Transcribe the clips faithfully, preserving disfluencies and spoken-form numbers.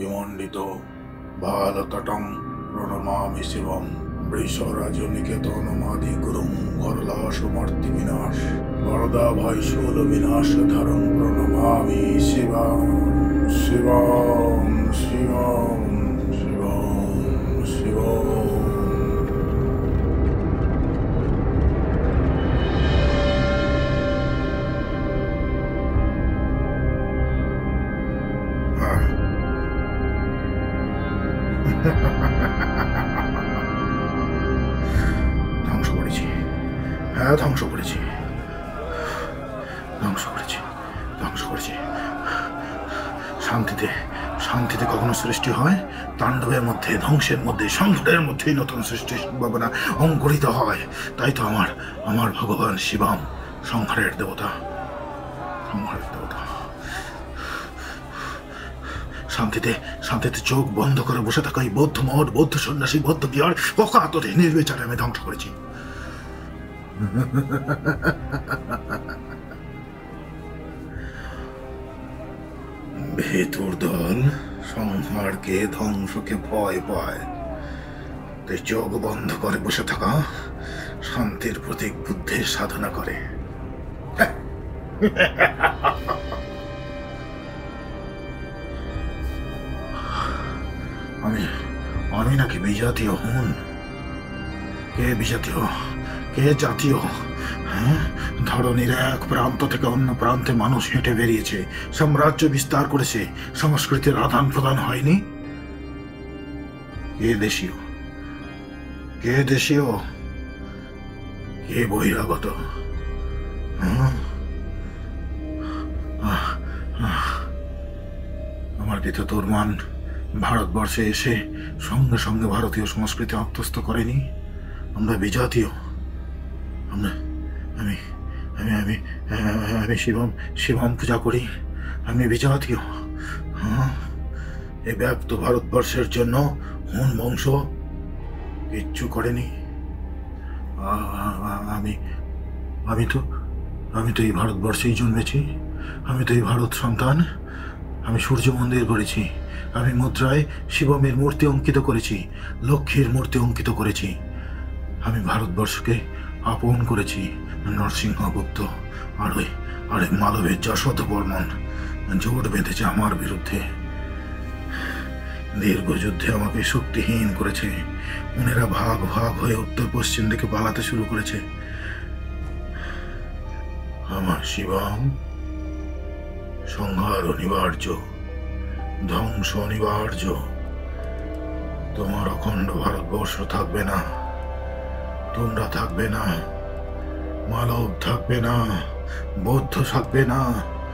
বিমণ্ডিত ভালতটং প্রণমামি শিবম বৃষরাজনিকেতনমাদি গুরুং ঘরলাসমর্তি বিনাশ বরদা ভয়শূল বিনাশ ধরং প্রণমামি শিবম শিবম শিবম শিবম শিবম। ধ্বংস করেছি, হ্যাঁ ধ্বংস করেছি, ধ্বংস করেছি, ধ্বংস করেছি। শান্তিতে শান্তিতে কখনো সৃষ্টি হয়, তাণ্ডবের মধ্যে, ধ্বংসের মধ্যে, সংকটের মধ্যেই নতুন সৃষ্টির সম্ভাবনা অঙ্কুরিত হয়। তাই তো আমার আমার ভগবান শিবম সংহারের দেবতা, সংহারের দেবতা। শান্তিতে শান্তিতে চোখ বন্ধ করে বসে থাকা এই বৌদ্ধ মঠ, বৌদ্ধ সন্ন্যাসী, বৌদ্ধ বিহার অকাতরে নির্বিচারে আমি ধ্বংস করেছি। ভেতুর দল সংহারকে, ধ্বংসকে ভয় পায়, তাই চোখ বন্ধ করে বসে থাকা শান্তির প্রতীক বুদ্ধের সাধনা করে। আমি আমি নাকি বিজাতীয় হুন? কে বিজাতীয়, কে জাতীয়? হ্যাঁ, ধরনীর এক প্রান্ত থেকে অন্য প্রান্তে মানুষ হেঁটে বেরিয়েছে, সাম্রাজ্য বিস্তার করেছে, সংস্কৃতির আদান প্রদান হয়নি। কে দেশীয়, কে দেশীয়, কে বহিরাগত? আমার পিতা তোরমান ভারতবর্ষে এসে সঙ্গে সঙ্গে ভারতীয় সংস্কৃতি আত্মস্থ করেনি। আমরা বিজাতীয়, আমরা আমি আমি আমি আমি শিবম শিবম পূজা করি, আমি বিজাতীয়। হ্যাঁ, এই ব্যাপ্ত ভারতবর্ষের জন্য হুন বংশ কিচ্ছু করেনি। আমি আমি তো আমি তো এই ভারতবর্ষেই জন্মেছি, আমি তো এই ভারত সন্তান। আমি সূর্য মন্দির করেছি, আমি মুদ্রায় শিবমের মূর্তি অঙ্কিত করেছি, লক্ষ্মীর মূর্তি অঙ্কিত করেছি। আমি ভারতবর্ষকে আপন করেছি। নরসিংহগুপ্ত আর ওই আর ওই মালবের যশোদ বর্মন জোট বেঁধেছে আমার বিরুদ্ধে। দীর্ঘ যুদ্ধে আমাকে শক্তিহীন করেছে। উনেরা ভাগ ভাগ হয়ে উত্তর পশ্চিম দিকে পালাতে শুরু করেছে। আমার শিবম সংহার অনিবার্য, ধ্বংস অনিবার্য। তোমার অখণ্ড ভারতবর্ষ থাকবে না, তোমরা থাকবে না, মালব থাকবে না, বৌদ্ধ থাকবে না।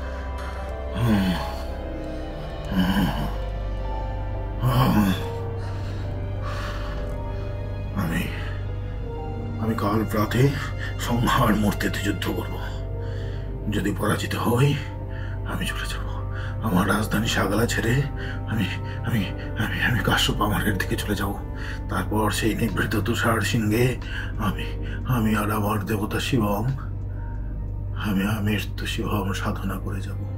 আমি আমি কাল প্রাতে সংহার মূর্তিতে যুদ্ধ করব। যদি পরাজিত হই আমি চলে যাব আমার রাজধানী সাগালা ছেড়ে। আমি আমি আমি আমি কাশ্যপ পাহাড়ের দিকে চলে যাব। তারপর সেই নিভৃত তুষার সিংহে আমি আমি আর আমার দেবতা শিবম, আমি মৃত্যু শিবম সাধনা করে যাব।